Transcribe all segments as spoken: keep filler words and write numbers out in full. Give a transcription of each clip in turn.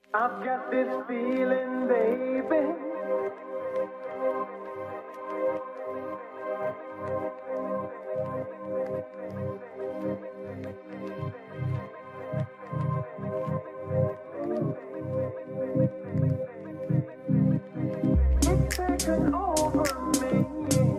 I've got this feeling, baby. It's taken over me.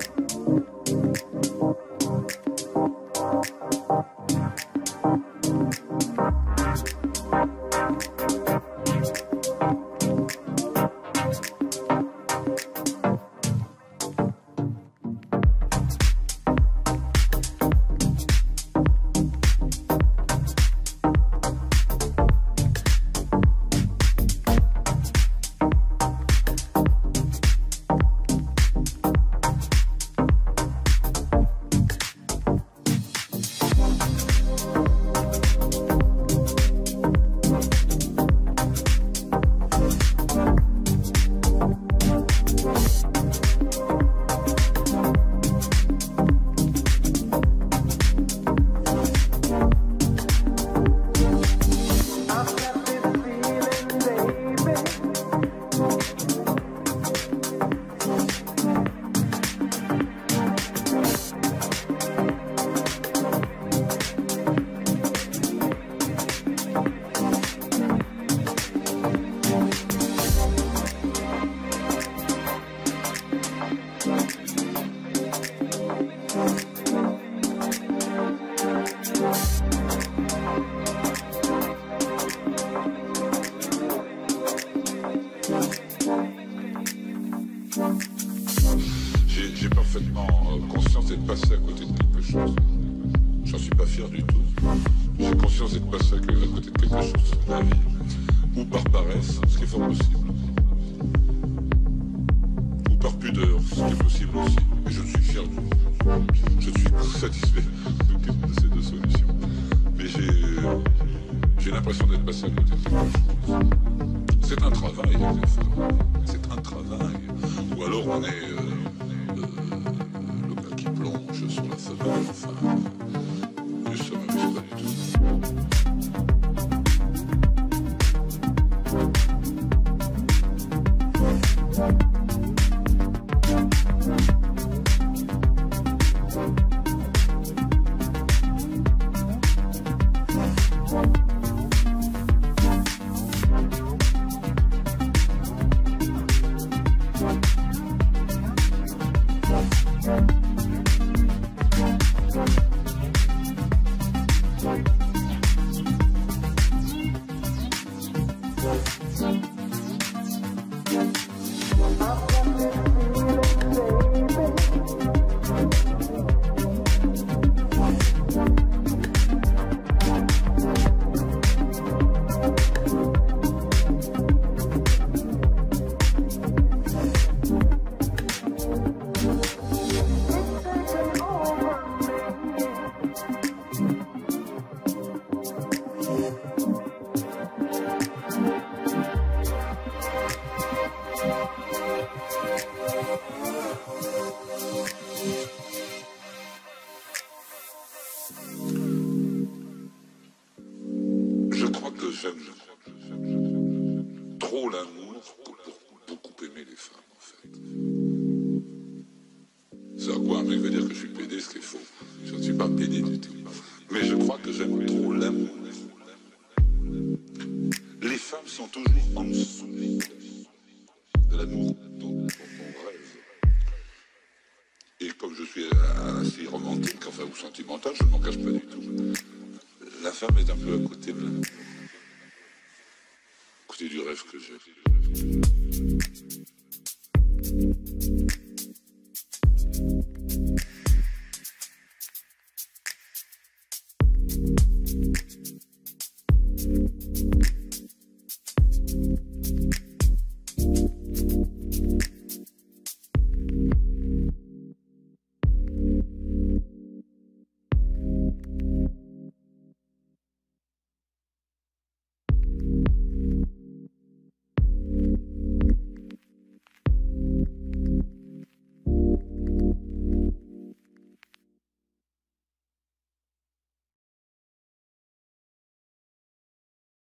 J'ai j'ai parfaitement euh, conscience d'être passé à côté de quelque chose. J'en suis pas fier du tout. J'ai conscience d'être passé à côté de quelque chose toute ma vie. Ou par paresse, ce qui est fort possible. Ou par pudeur, ce qui est possible aussi. Et je ne suis fier du tout. Je suis satisfait d'aucune de ces deux solutions. Mais j'ai j'ai l'impression d'être passé à côté de quelque chose. C'est un travail, c'est un travail. Ou alors on est euh, euh, le gars qui plonge sur la femelle, enfin, je sais même pas du tout. Je crois que j'aime trop l'amour pour beaucoup aimer les femmes, en fait. C'est à quoi un mec va dire que je suis pédé, ce qui est faux. Je ne suis pas pédé du tout. Mais je crois que j'aime trop l'amour. Les femmes sont toujours en dessous de l'amour dont on rêve. Et comme je suis assez romantique, enfin, ou sentimental, je ne m'en cache pas du tout. La femme est un peu à côté de la... à côté du rêve que j'ai.